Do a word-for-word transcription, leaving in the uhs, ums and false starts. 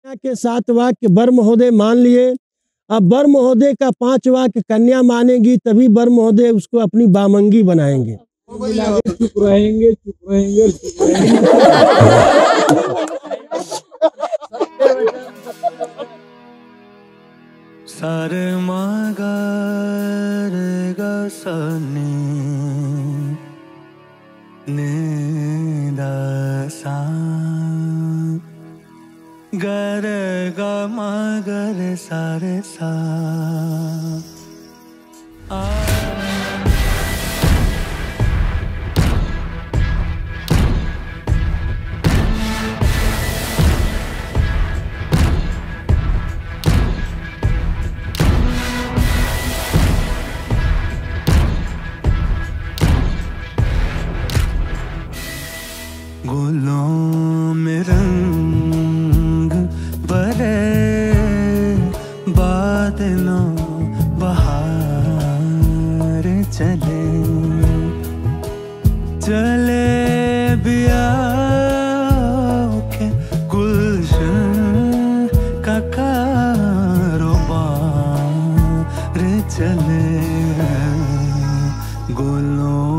के सात वाक्य वर महोदय मान लिए। अब वर महोदय का पांच वाक्य कन्या मानेगी, तभी वर महोदय उसको अपनी बामंगी बनाएंगे। चुप रहेंगे चुप रहेंगे चुप रहेंगे। सारे मगर गसनी निदासा गर ग मगर सारे सा गुलों में रंग भरे बादलों बहार चले चले बिया के गुलशन का कारोबार चले गुलों